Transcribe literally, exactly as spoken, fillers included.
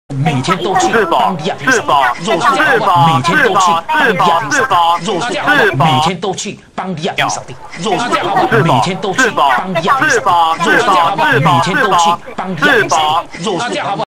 每天都去帮比亚迪扫地，若是每天都去帮比亚迪扫地，若是每天都去帮比亚迪扫地，若是每天都去帮比亚迪扫地，若是每天都去帮比亚迪扫地，若是。